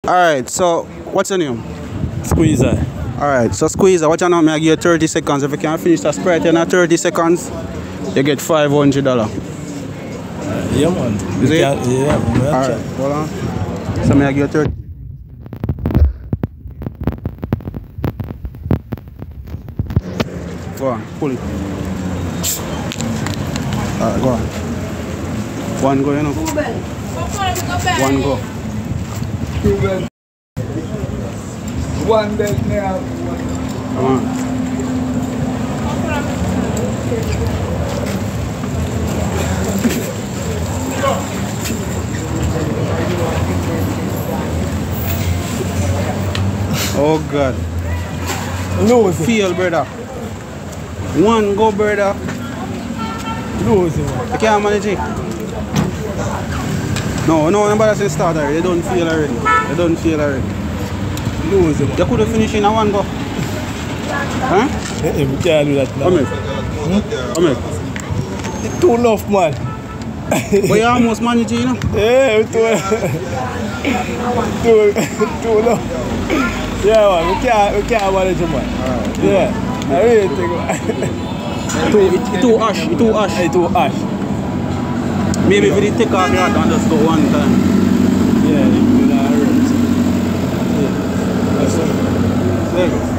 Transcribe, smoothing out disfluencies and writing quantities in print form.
Alright, so what's your name? Squeezer. Alright, so Squeezer, what you know? I give you 30 seconds. If you can finish the Sprite in 30 seconds, you get $500. Yeah, man. Is it? Yeah, man. Alright, hold on. So I give you 30. Go on, pull it. Alright, go on. One go, you know. One go. Two bed. One bed now. Come on. Oh God. Lose it. Feel, brother. One go, brother. Lose it. You can't manage it. No, nobody says start already. They don't feel already. They don't feel already. Lose it. You could have finished in a one go. Huh? We can't do that now. Come here. Come here. It's too enough, man. But you almost managed it, you know? Yeah, too enough. Yeah, man. We can't manage it, man. Alright. Yeah. I really think, man. It's too ash. It's too ash. It's too ash. Maybe if you take off your hat and just go one time. Yeah, you do that. Yeah. That's it.